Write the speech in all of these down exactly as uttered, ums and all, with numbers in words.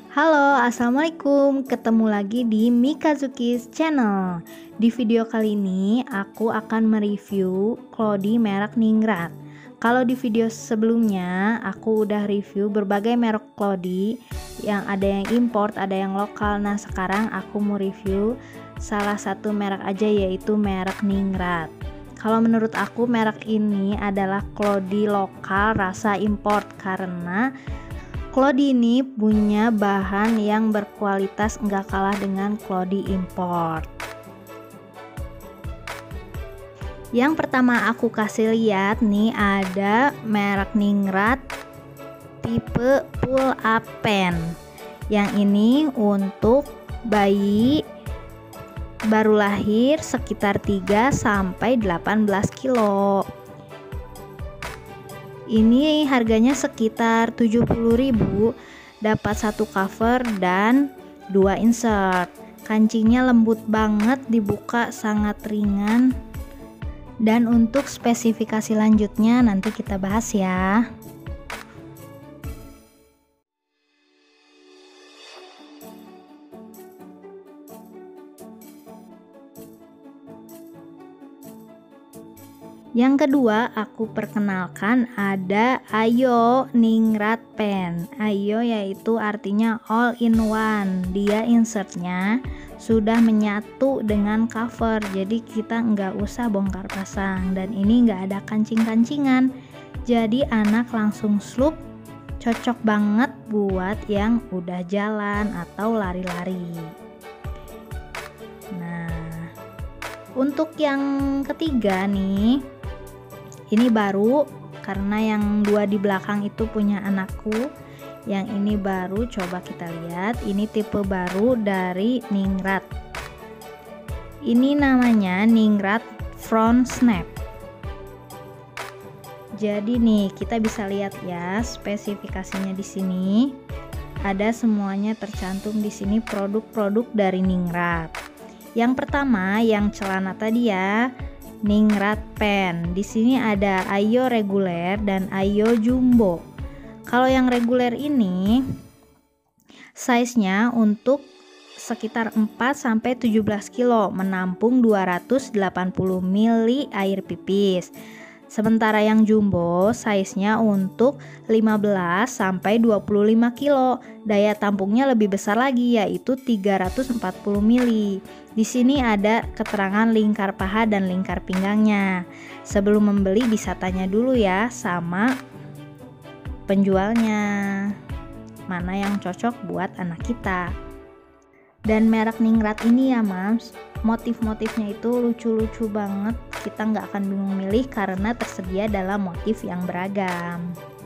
Halo, assalamualaikum. Ketemu lagi di Mikazuki's Channel. Di video kali ini aku akan mereview Cloudy merek Ningrat. Kalau di video sebelumnya aku udah review berbagai merek Cloudy, yang ada yang import, ada yang lokal. Nah, sekarang aku mau review salah satu merek aja, yaitu merek Ningrat. Kalau menurut aku merek ini adalah Cloudy lokal rasa import, karena Cloudy ini punya bahan yang berkualitas nggak kalah dengan Cloudy import. Yang pertama aku kasih lihat nih, ada merek Ningrat tipe pull up pen. Yang ini untuk bayi baru lahir sekitar tiga sampai delapan belas kilo. Ini harganya sekitar tujuh puluh ribu, dapat satu cover dan dua insert. Kancingnya lembut banget, dibuka sangat ringan. Dan untuk spesifikasi lanjutnya nanti kita bahas ya. Yang kedua aku perkenalkan ada Ayo Ningrat Pen. Ayo yaitu artinya all in one. Dia insertnya sudah menyatu dengan cover, jadi kita nggak usah bongkar pasang. Dan ini nggak ada kancing-kancingan, jadi anak langsung slup. Cocok banget buat yang udah jalan atau lari-lari. Nah, untuk yang ketiga nih, ini baru karena yang dua di belakang itu punya anakku. Yang ini baru, coba kita lihat. Ini tipe baru dari Ningrat. Ini namanya Ningrat Front Snap. Jadi nih kita bisa lihat ya spesifikasinya di sini. Ada semuanya tercantum di sini, produk-produk dari Ningrat. Yang pertama yang celana tadi ya, Ningrat Pen. Di sini ada Ayo reguler dan Ayo jumbo. Kalau yang reguler ini size-nya untuk sekitar empat sampai tujuh belas kilo, menampung dua ratus delapan puluh mililiter air pipis. Sementara yang jumbo size-nya untuk lima belas sampai dua puluh lima kilo. Daya tampungnya lebih besar lagi, yaitu tiga ratus empat puluh mililiter. Di sini ada keterangan lingkar paha dan lingkar pinggangnya. Sebelum membeli bisa tanya dulu ya sama penjualnya, mana yang cocok buat anak kita. Dan merek Ningrat ini ya Mams, motif-motifnya itu lucu-lucu banget. Kita nggak akan bingung milih karena tersedia dalam motif yang beragam.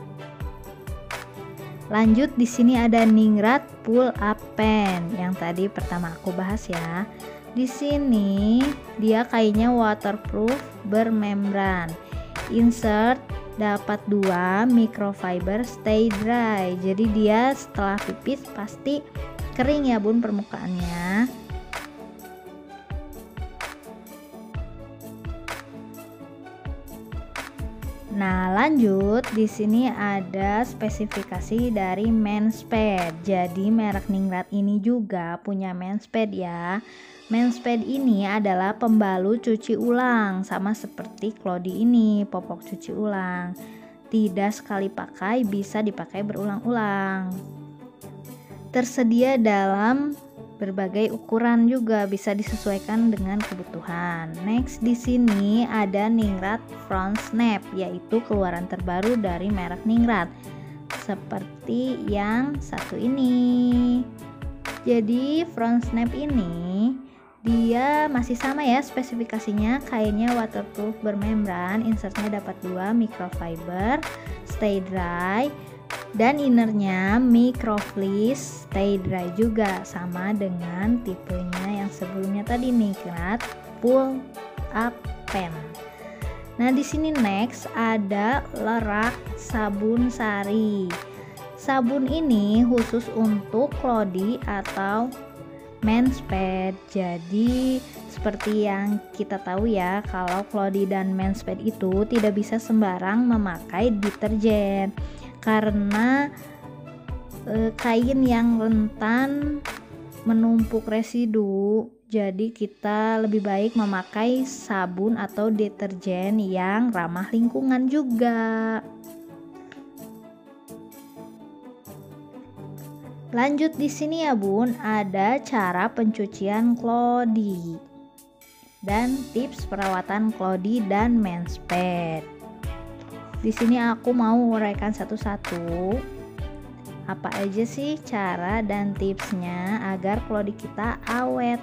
Lanjut, di sini ada Ningrat Pull Up Pen yang tadi pertama aku bahas ya. Di sini dia kainnya waterproof bermembran. Insert dapat dua, microfiber stay dry. Jadi dia setelah pipis pasti kering ya bun permukaannya. Nah, lanjut di sini ada spesifikasi dari men's pad. Jadi merek Ningrat ini juga punya men's pad ya. Men's pad ini adalah pembalut cuci ulang, sama seperti Cloudy ini, popok cuci ulang. Tidak sekali pakai, bisa dipakai berulang-ulang. Tersedia dalam berbagai ukuran juga, bisa disesuaikan dengan kebutuhan. Next di sini ada Ningrat Front Snap, yaitu keluaran terbaru dari merek Ningrat. Seperti yang satu ini. Jadi Front Snap ini dia masih sama ya spesifikasinya, kainnya waterproof bermembran, insertnya dapat dua, microfiber stay dry, dan innernya microfleece stay dry juga, sama dengan tipenya yang sebelumnya tadi, Ningrat Pull Up Pen. Nah, di sini next ada Lerak Sabun Sari. Sabun ini khusus untuk Cloudy atau men's pad. Jadi seperti yang kita tahu ya, kalau Cloudy dan men's pad itu tidak bisa sembarang memakai deterjen, karena e, kain yang rentan menumpuk residu. Jadi kita lebih baik memakai sabun atau deterjen yang ramah lingkungan juga. Lanjut di sini ya Bun, ada cara pencucian klodi dan tips perawatan klodi dan menspad. Di sini aku mau uraikan satu-satu. Apa aja sih cara dan tipsnya agar klodi kita awet?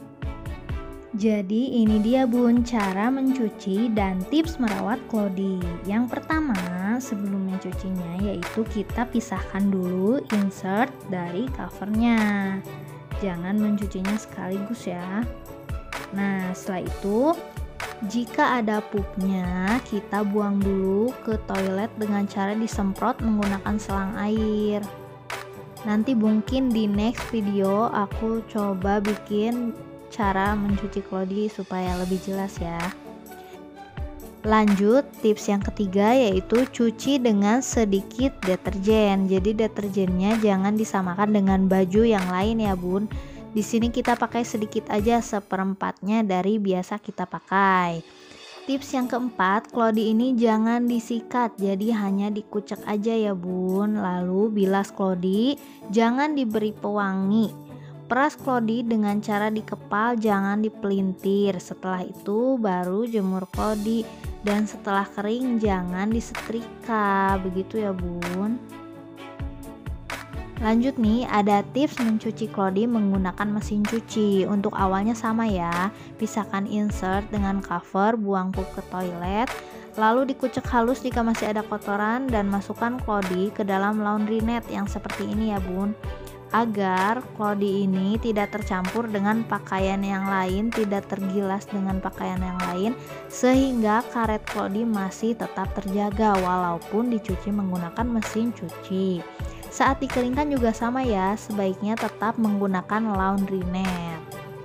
Jadi ini dia Bun, cara mencuci dan tips merawat klodi. Yang pertama, sebelum mencucinya yaitu kita pisahkan dulu insert dari covernya. Jangan mencucinya sekaligus ya. Nah, setelah itu jika ada pupnya, kita buang dulu ke toilet dengan cara disemprot menggunakan selang air. Nanti mungkin di next video aku coba bikin cara mencuci klodi supaya lebih jelas ya. Lanjut, tips yang ketiga yaitu cuci dengan sedikit deterjen. Jadi deterjennya jangan disamakan dengan baju yang lain ya Bun. Di sini kita pakai sedikit aja, seperempatnya dari biasa kita pakai. Tips yang keempat, klodi ini jangan disikat, jadi hanya dikucek aja ya Bun. Lalu bilas klodi, jangan diberi pewangi. Peras klodi dengan cara dikepal, jangan dipelintir. Setelah itu baru jemur klodi, dan setelah kering jangan disetrika. Begitu ya Bun. Lanjut nih, ada tips mencuci klodi menggunakan mesin cuci. Untuk awalnya sama ya, pisahkan insert dengan cover, buang pup ke toilet, lalu dikucek halus jika masih ada kotoran, dan masukkan klodi ke dalam laundry net yang seperti ini ya Bun, agar klodi ini tidak tercampur dengan pakaian yang lain, tidak tergilas dengan pakaian yang lain, sehingga karet klodi masih tetap terjaga walaupun dicuci menggunakan mesin cuci. Saat dikeringkan juga sama ya, sebaiknya tetap menggunakan laundry net.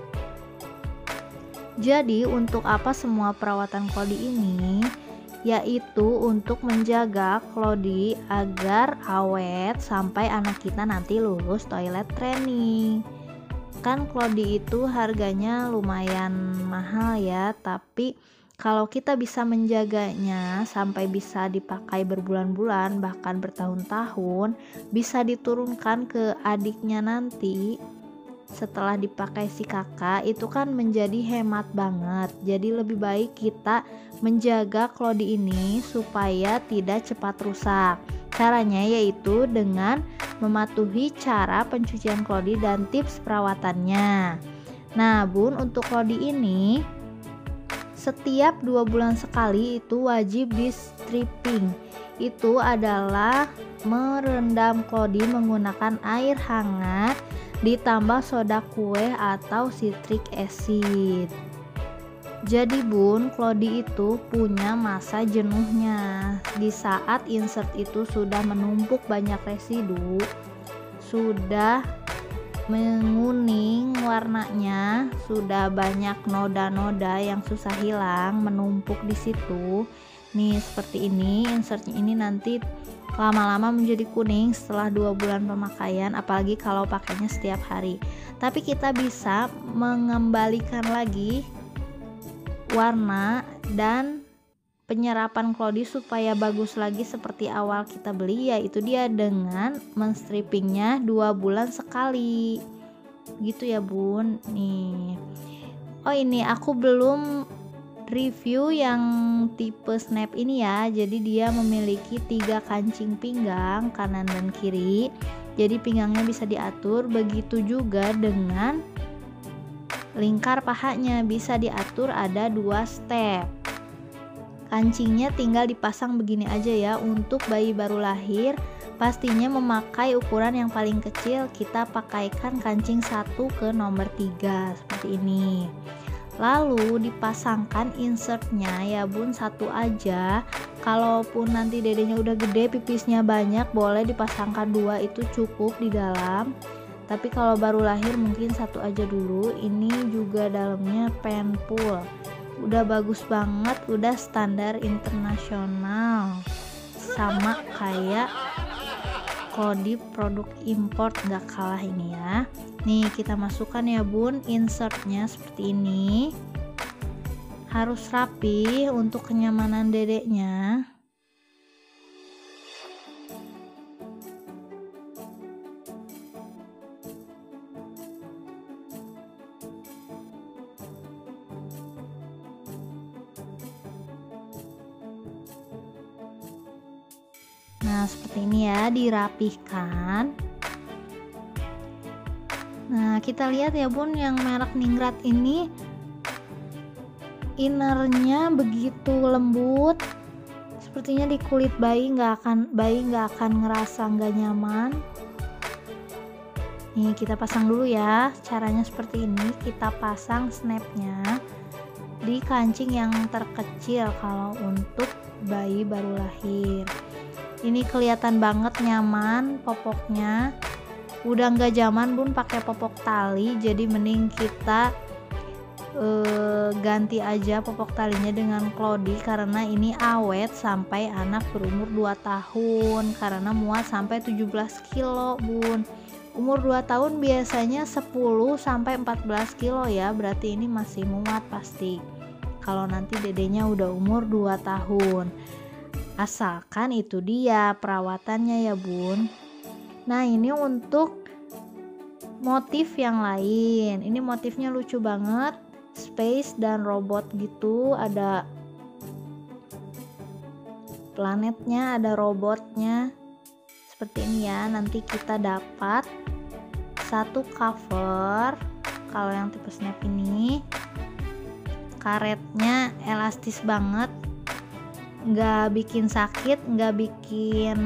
Jadi untuk apa semua perawatan klodi ini? Yaitu untuk menjaga klodi agar awet sampai anak kita nanti lulus toilet training. Kan klodi itu harganya lumayan mahal ya, tapi kalau kita bisa menjaganya sampai bisa dipakai berbulan-bulan bahkan bertahun-tahun, bisa diturunkan ke adiknya nanti setelah dipakai si kakak, itu kan menjadi hemat banget. Jadi lebih baik kita menjaga klodi ini supaya tidak cepat rusak. Caranya yaitu dengan mematuhi cara pencucian klodi dan tips perawatannya. Nah Bun, untuk klodi ini setiap dua bulan sekali itu wajib di stripping. Itu adalah merendam klodi menggunakan air hangat ditambah soda kue atau citric acid. Jadi Bun, klodi itu punya masa jenuhnya. Di saat insert itu sudah menumpuk banyak residu, sudah menguning warnanya, sudah banyak noda-noda yang susah hilang menumpuk di situ. Nih seperti ini, insertnya ini nanti lama-lama menjadi kuning setelah dua bulan pemakaian, apalagi kalau pakainya setiap hari. Tapi kita bisa mengembalikan lagi warna dan penyerapan klodi supaya bagus lagi seperti awal kita beli, yaitu dia dengan menstrippingnya dua bulan sekali gitu ya Bun. Nih, oh ini aku belum review yang tipe snap ini ya. Jadi dia memiliki tiga kancing pinggang kanan dan kiri, jadi pinggangnya bisa diatur. Begitu juga dengan lingkar pahanya bisa diatur, ada dua step. Kancingnya tinggal dipasang begini aja ya. Untuk bayi baru lahir pastinya memakai ukuran yang paling kecil, kita pakaikan kancing satu ke nomor tiga seperti ini. Lalu dipasangkan insertnya ya Bun, satu aja. Kalaupun nanti dedenya udah gede, pipisnya banyak, boleh dipasangkan dua, itu cukup di dalam. Tapi kalau baru lahir mungkin satu aja dulu. Ini juga dalamnya penpull, udah bagus banget, udah standar internasional, sama kayak Clody produk import gak kalah ini ya. Nih kita masukkan ya bun insertnya seperti ini. Harus rapi untuk kenyamanan dedeknya. Nah seperti ini ya, dirapihkan. Nah kita lihat ya bun, yang merek Ningrat ini innernya begitu lembut, sepertinya di kulit bayi nggak akan bayi nggak akan ngerasa nggak nyaman. Nih kita pasang dulu ya, caranya seperti ini. Kita pasang snapnya di kancing yang terkecil kalau untuk bayi baru lahir. Ini kelihatan banget nyaman popoknya. Udah nggak zaman bun pakai popok tali, jadi mending kita uh, ganti aja popok talinya dengan Clody karena ini awet sampai anak berumur dua tahun, karena muat sampai tujuh belas kilo bun. Umur dua tahun biasanya sepuluh sampai empat belas kilo ya, berarti ini masih muat pasti kalau nanti dedenya udah umur dua tahun. Asalkan itu dia perawatannya ya bun. Nah ini untuk motif yang lain. Ini motifnya lucu banget, space dan robot gitu. Ada planetnya, ada robotnya. Seperti ini ya. Nanti kita dapat satu cover. Kalau yang tipe snap ini karetnya elastis banget, nggak bikin sakit, nggak bikin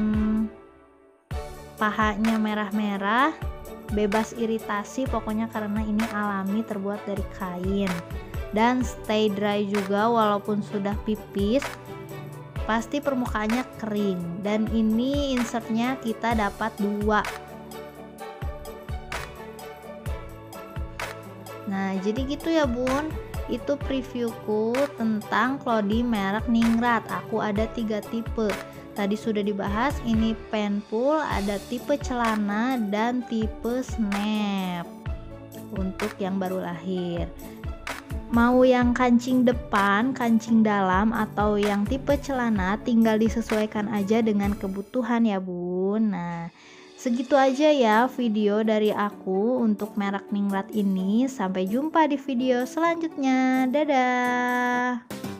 pahanya merah-merah, bebas iritasi pokoknya karena ini alami, terbuat dari kain dan stay dry juga. Walaupun sudah pipis pasti permukaannya kering. Dan ini insertnya kita dapat dua. Nah jadi gitu ya bun, itu previewku tentang Clody merek Ningrat. Aku ada tiga tipe, tadi sudah dibahas. Ini penpool, ada tipe celana dan tipe snap untuk yang baru lahir. Mau yang kancing depan, kancing dalam, atau yang tipe celana, tinggal disesuaikan aja dengan kebutuhan ya bun. Nah segitu aja ya video dari aku untuk merek Ningrat ini. Sampai jumpa di video selanjutnya. Dadah.